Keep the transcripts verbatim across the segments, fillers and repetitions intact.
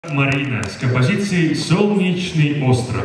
Марина с композицией «Солнечный остров».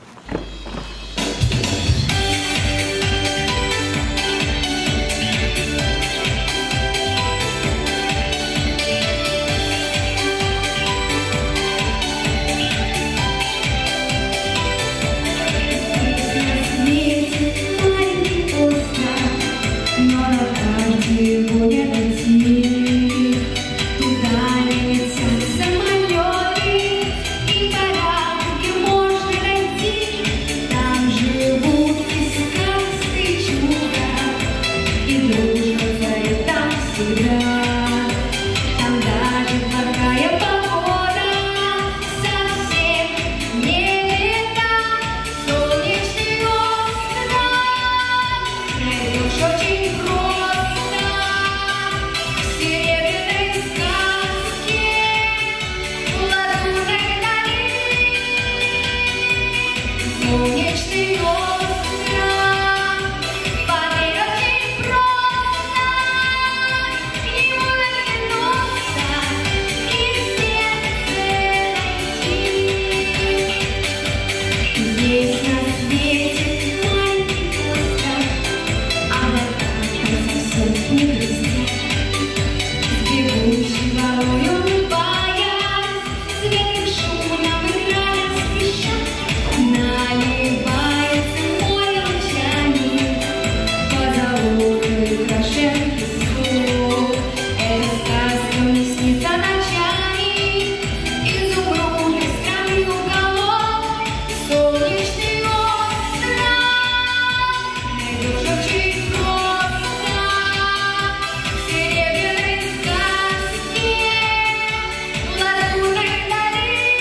Солнечный остров, поверь, очень просто, ему дотянуться и в сердце найти. Есть на свете маленький остров, а вода совсем не блестит, с бегущей волной улыбаясь, светлым шумом играя спешат. Наливается море лучами по золотой краше песку. Эта сказка мне снится ночами, изумрудный странный уголок. Солнечный остров, найдешь очень просто в серебряной сказке лазурной дали.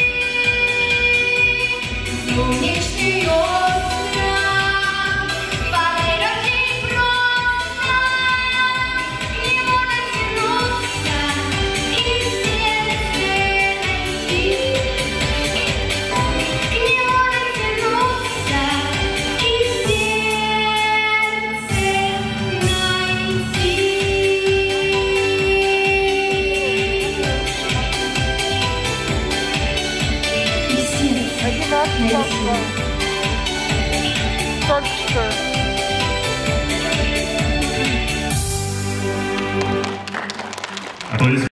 Солнечный остров, поверь, очень просто, ему дотянуться и в сердце найти. К нему дотянуться и в сердце найти. И сердце найти. Только что. Аплодисменты.